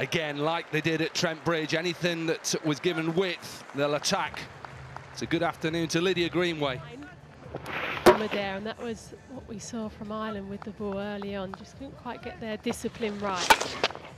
Again, like they did at Trent Bridge, anything that was given width, they'll attack. It's a good afternoon to Lydia Greenway. There, and that was what we saw from Ireland with the ball early on. Just couldn't quite get their discipline right.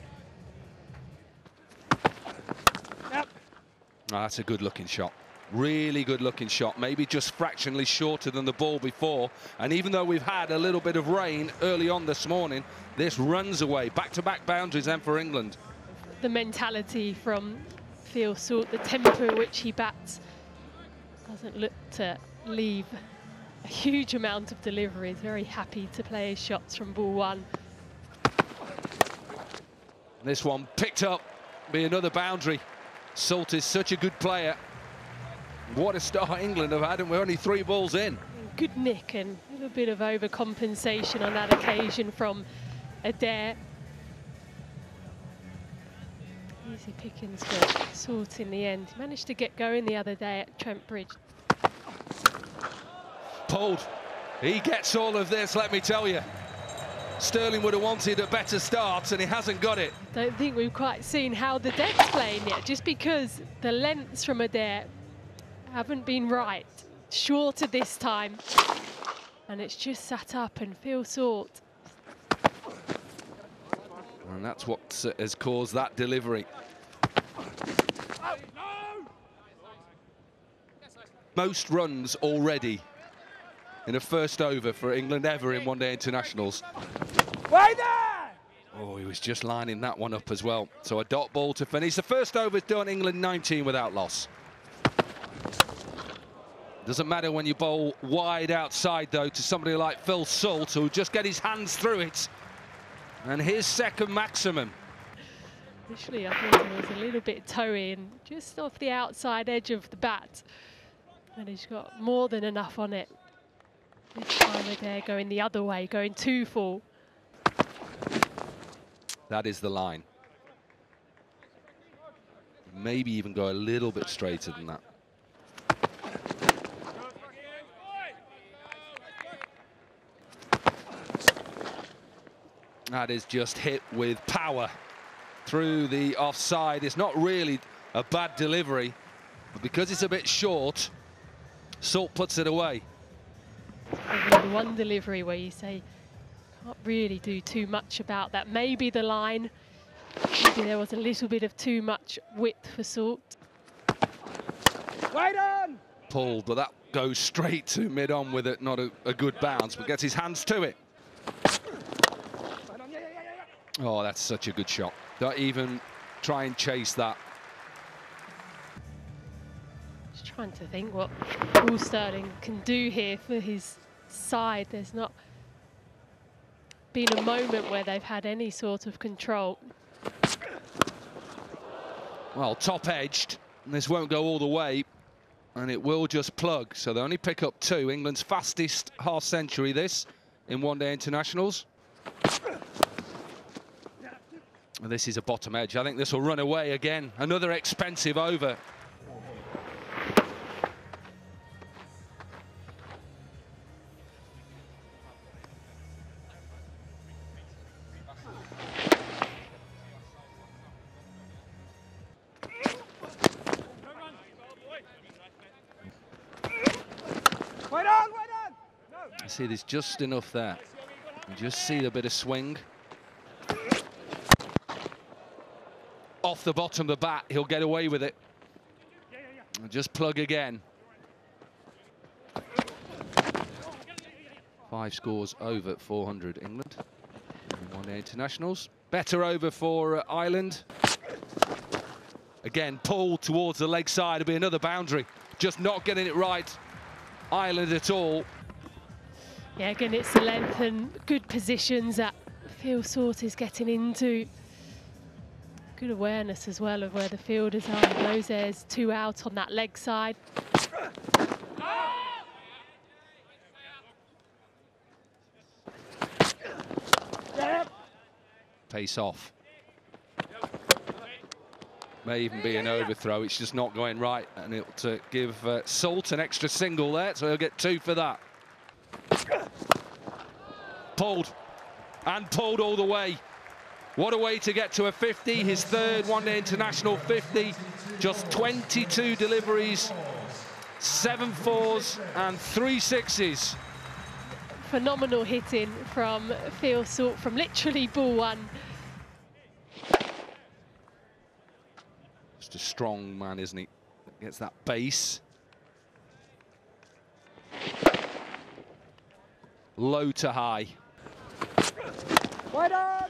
Yep. Oh, that's a good-looking shot. Really good-looking shot. Maybe just fractionally shorter than the ball before. And even though we've had a little bit of rain early on this morning, this runs away. Back-to-back boundaries then for England. The mentality from Phil Salt, the tempo at which he bats, doesn't look to leave a huge amount of deliveries. Very happy to play his shots from ball one. This one picked up, be another boundary. Salt is such a good player. What a start England have had, and we're only 3 balls in. Good nick and a little bit of overcompensation on that occasion from Adair. Easy pickings for Salt in the end. He managed to get going the other day at Trent Bridge. Pulled. He gets all of this, let me tell you. Sterling would have wanted a better start, and he hasn't got it. Don't think we've quite seen how the deck's playing yet, just because the lengths from Adair haven't been right. Shorter this time, and it's just sat up, and Phil Salt. And that's what has caused that delivery. Most runs already in a first over for England ever in one-day internationals. Way there! Oh, he was just lining that one up as well. So a dot ball to finish. The first over's done, England 19 without loss. Doesn't matter when you bowl wide outside, though, to somebody like Phil Salt, who'll just get his hands through it. And his second maximum. Initially, I thought it was a little bit toey and just off the outside edge of the bat. And he's got more than enough on it. This time Adair going the other way, going 2 full. That is the line. Maybe even go a little bit straighter than that. That is just hit with power through the offside. It's not really a bad delivery, but because it's a bit short, Salt puts it away. The one delivery where you say, can't really do too much about that. Maybe the line, maybe there was a little bit of too much width for Salt. Wait on! Pulled, but that goes straight to mid-on with it. Not a good bounce, but gets his hands to it. Oh, that's such a good shot. Don't even try and chase that. Just trying to think what Paul Sterling can do here for his side. There's not been a moment where they've had any sort of control. Well, top-edged, and this won't go all the way, and it will just plug. So they only pick up 2. England's fastest half-century, this, in one-day internationals. And this is a bottom edge. I think this will run away again. Another expensive over. Wait on! No. I see there's just enough there. You just see a bit of swing. Off the bottom of the bat, he'll get away with it. And just plug again. 5 scores over 400 England in one-day internationals. Better over for Ireland. Again, pulled towards the leg side. It'll be another boundary. Just not getting it right, Ireland at all. Yeah, again, it's the length and good positions that Phil Salt is getting into. Good awareness as well of where the fielders are. He knows there's 2 out on that leg side. Pace off. May even be an overthrow. It's just not going right, and it'll give Salt an extra single there, so he'll get 2 for that. Pulled, and pulled all the way. What a way to get to a 50, his third one-day international 50. Just 22 deliveries, 7 fours and 3 sixes. Phenomenal hitting from Phil Salt from literally ball one. Just a strong man, isn't he? Gets that base. Low to high. Wide on!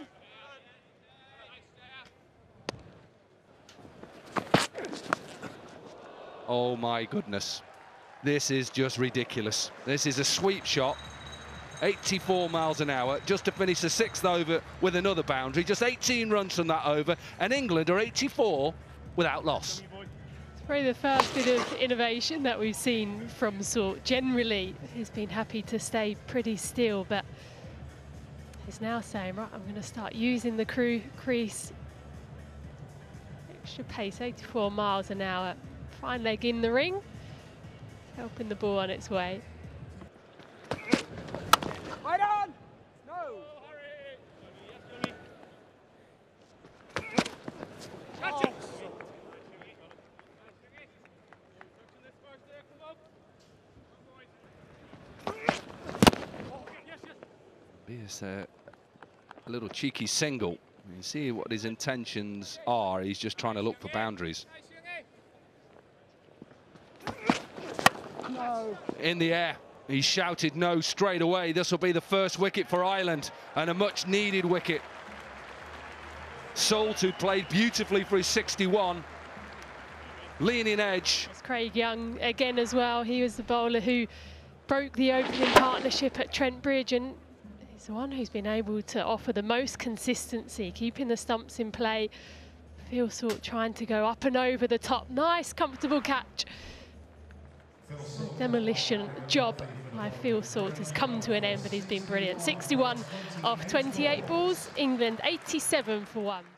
Oh my goodness. This is just ridiculous. This is a sweep shot. 84 miles an hour, just to finish the 6th over with another boundary. Just 18 runs from that over, and England are 84 without loss. It's probably the first bit of innovation that we've seen from Salt. Generally, he's been happy to stay pretty still, but he's now saying, right, I'm going to start using the crease. Extra pace, 84 miles an hour. Fine leg in the ring, helping the ball on its way. Wide on! No! It's a little cheeky single. You see what his intentions are. He's just trying to look for boundaries. No! In the air. He shouted no straight away. This will be the first wicket for Ireland, and a much needed wicket. Salt, who played beautifully for his 61, leaning edge. It's Craig Young again as well. He was the bowler who broke the opening partnership at Trent Bridge, and he's the one who's been able to offer the most consistency, keeping the stumps in play. Phil Salt trying to go up and over the top. Nice, comfortable catch. The demolition job by Phil Salt has come to an end, but he's been brilliant. 61 off 28 balls, England 87 for 1.